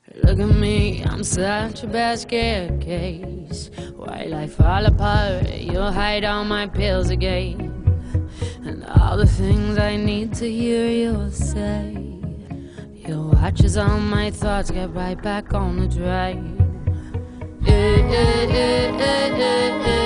Look at me, I'm such a basket case. While I fall apart, you'll hide all my pills again. And all the things I need to hear you'll say. You'll watch as all my thoughts get right back on the train.